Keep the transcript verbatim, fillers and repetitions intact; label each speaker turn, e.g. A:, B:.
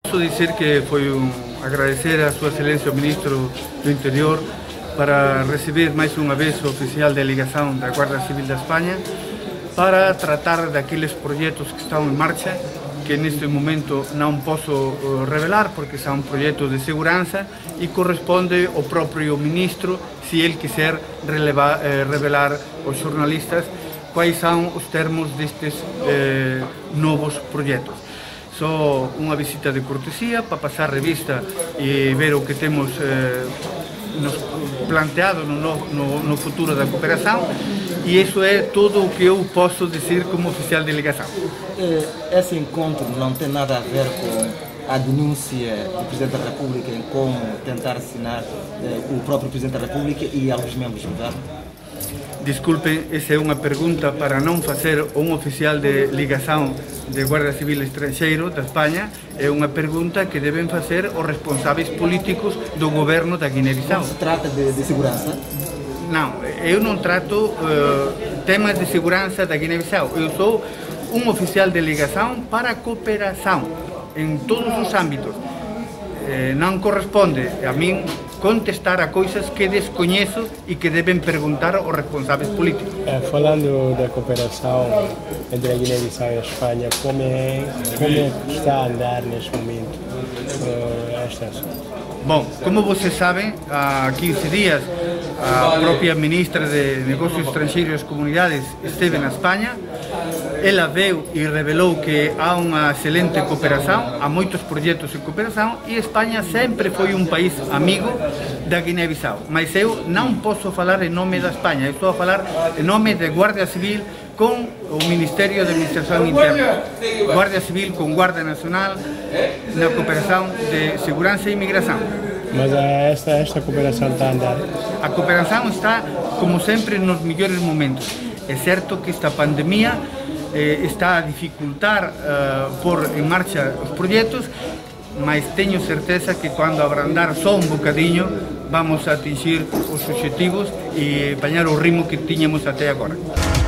A: Dizer que foi um, agradecer a Sua Excelência o Ministro do Interior para receber mais uma vez o oficial de delegação da Guarda Civil da Espanha para tratar daqueles projetos que estão em marcha, que neste momento não posso uh, revelar porque são projetos de segurança e corresponde ao próprio Ministro, se ele quiser relevar, eh, revelar aos jornalistas quais são os termos destes eh, novos projetos. Só unha visita de cortesía para pasar revista e ver o que temos eh, nos planteado no, no, no futuro da cooperação, e isso é tudo o que eu posso dizer como oficial de delegação.
B: Esse encontro não tem nada a ver com a denúncia do Presidente da República em como tentar assinar eh, o próprio Presidente da República e alguns membros do governo?
A: Desculpem, essa é uma pergunta para não fazer um oficial de ligação de Guarda Civil estrangeiro da Espanha, é uma pergunta que devem fazer os responsáveis políticos do governo da Guiné-Bissau.
B: Não se trata de, de segurança?
A: Não, eu não trato uh, temas de segurança da Guiné-Bissau. Eu sou um oficial de ligação para a cooperação em todos os âmbitos. Eh, não corresponde a mim contestar a coisas que desconheço e que devem perguntar aos responsáveis políticos.
C: É, falando da cooperação entre a Guiné-Bissau e a Espanha, como é, como está a andar neste momento uh, esta ação?
A: Bom, como vocês sabem, há quinze dias a própria Ministra de Negócios Estrangeiros e das Comunidades esteve na Espanha. Ela veio e revelou que há uma excelente cooperação, há muitos projetos de cooperação, e a Espanha sempre foi um país amigo da Guiné-Bissau. Mas eu não posso falar em nome da Espanha, eu estou a falar em nome da Guarda Civil com o Ministério da Administração Interna, Guarda Civil com Guarda Nacional, na cooperação de segurança e imigração.
C: Mas esta, esta cooperação está a andar?
A: A cooperação está, como sempre, nos melhores momentos. É certo que esta pandemia eh, está a dificultar uh, pôr em marcha os projetos, mas tenho certeza que quando abrandar só um bocadinho, vamos atingir os objetivos e apanhar o ritmo que tínhamos até agora.